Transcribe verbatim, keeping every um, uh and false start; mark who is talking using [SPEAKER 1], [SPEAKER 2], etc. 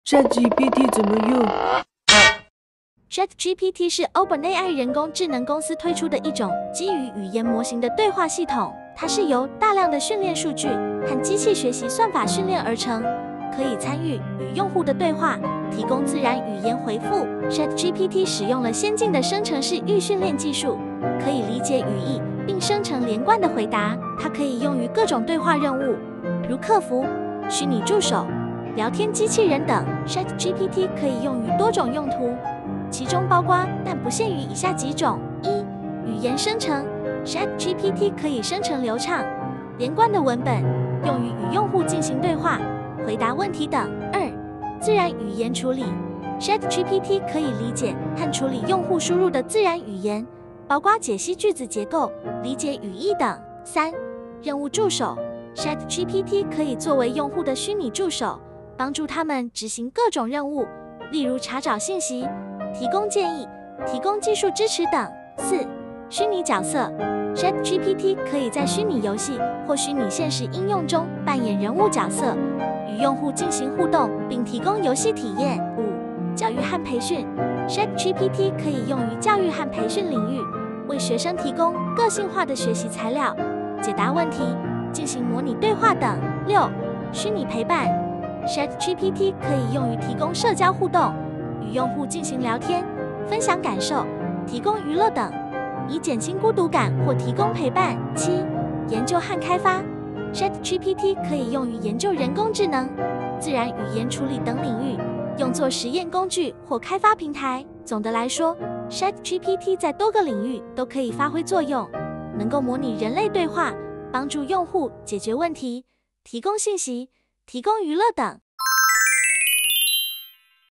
[SPEAKER 1] ChatGPT 怎么用
[SPEAKER 2] ？ChatGPT 是 OpenAI 人工智能公司推出的一种基于语言模型的对话系统，它是由大量的训练数据和机器学习算法训练而成，可以参与与用户的对话，提供自然语言回复。ChatGPT 使用了先进的生成式预训练技术，可以理解语义并生成连贯的回答。它可以用于各种对话任务，如客服、虚拟助手、聊天机器人等。ChatGPT 可以用于多种用途，其中包括但不限于以下几种：一、语言生成 ，ChatGPT 可以生成流畅、连贯的文本，用于与用户进行对话、回答问题等；二、自然语言处理 ，ChatGPT 可以理解和处理用户输入的自然语言，包括解析句子结构、理解语义等；三、任务助手 ，ChatGPT 可以作为用户的虚拟助手，帮助他们执行各种任务，例如查找信息、提供建议、提供技术支持等。四、虚拟角色 ，ChatGPT 可以在虚拟游戏或虚拟现实应用中扮演人物角色，与用户进行互动，并提供游戏体验。五、教育和培训 ，ChatGPT 可以用于教育和培训领域，为学生提供个性化的学习材料、解答问题、进行模拟对话等。六、虚拟陪伴 ，ChatGPT 可以用于提供社交互动，与用户进行聊天、分享感受、提供娱乐等，以减轻孤独感或提供陪伴。七、研究和开发 ，ChatGPT 可以用于研究人工智能、自然语言处理等领域，用作实验工具或开发平台。总的来说 ，ChatGPT 在多个领域都可以发挥作用，能够模拟人类对话，帮助用户解决问题、提供信息、提供娱乐等。